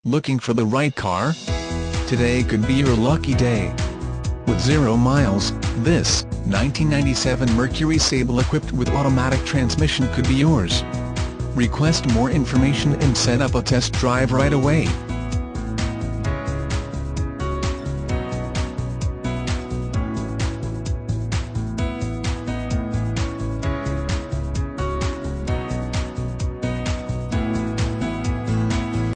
Looking for the right car? Today could be your lucky day. With 0 miles, this 1997 Mercury Sable equipped with automatic transmission could be yours. Request more information and set up a test drive right away.